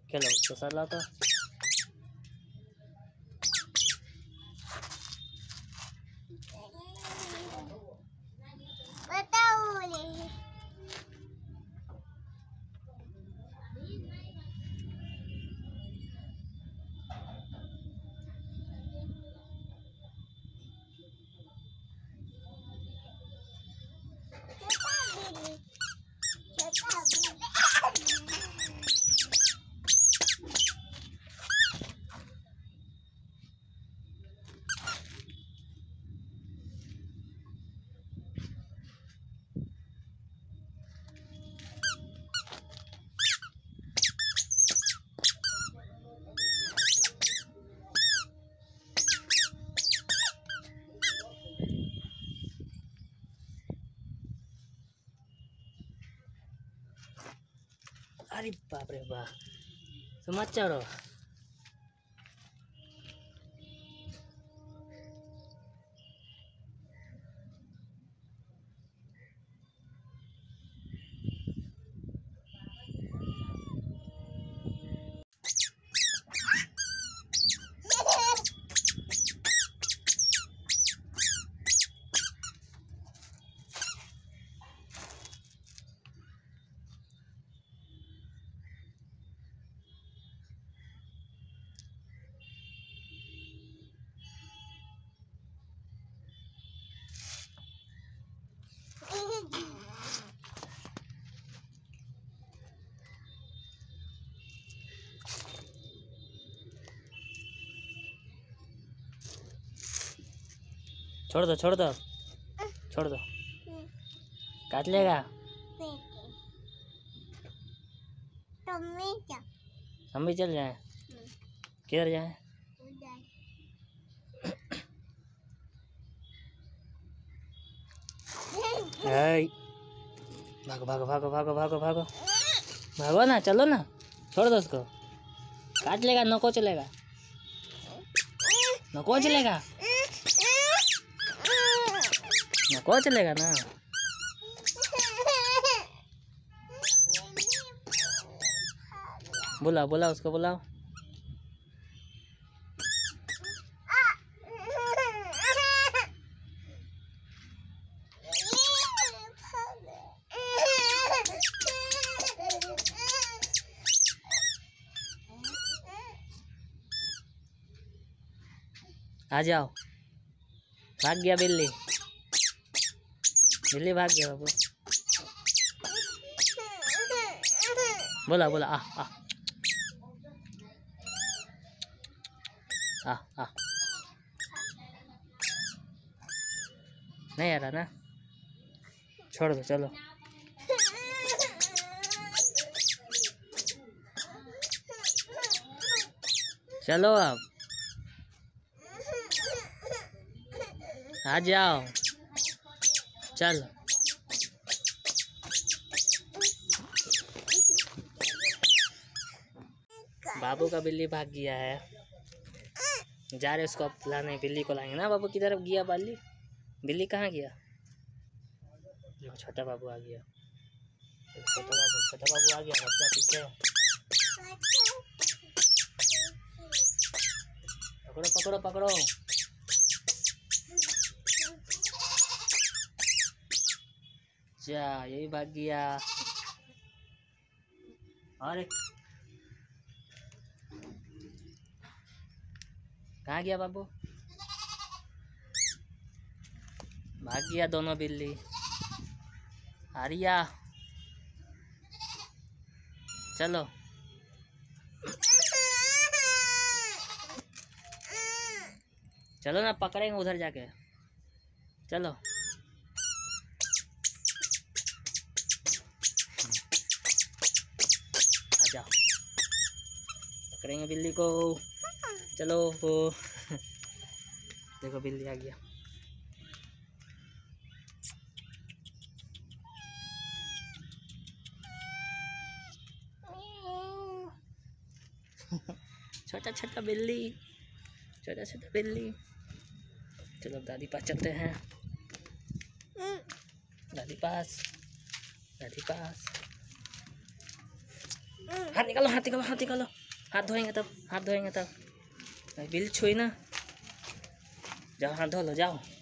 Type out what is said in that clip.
खेलो तो सर लाता अरे बाप रे बाप समाचार हो छोड़ दो छोड़ दो छोड़ दो काट लेगा हम भी चल जाए किधर जाए भागो भागो भागो भागो भागो भागो भागो ना चलो ना छोड़ दो उसको काट लेगा नको चलेगा नको चलेगा नको चलेगा ना बुलाओ बुलाओ उसको बुलाओ आ जाओ भाग गया बिल्ली बिल्ली भाग गया बाबू बोला बोला आ आ आ आ नहीं आ रहा ना छोड़ दो चलो चलो अब आ जाओ चल बाबू का बिल्ली भाग गया है जा रहे उसको अब लाने बिल्ली को लाएंगे ना बाबू किधर गया बिल्ली बिल्ली कहाँ गया देखो छोटा बाबू आ गया छोटा बाबू आ गया बच्चा पीछे पकड़ो पकड़ो पकड़ो जा यही भाग गया अरे कहाँ गया बाबू भाग गया दोनों बिल्ली आरिया चलो चलो ना पकड़ेंगे उधर जाके चलो आ जाओ पकड़ेंगे बिल्ली को चलो वो देखो बिल्ली आ गया छोटा छोटा बिल्ली चलो दादी पास चलते हैं दादी पास हाथ निकालो हाथ निकालो हाथ निकालो, हाथ धोएंगे तब, हाथ धोएंगे तब। बिल्ली छुई ना, जाओ हाथ धो लो जाओ।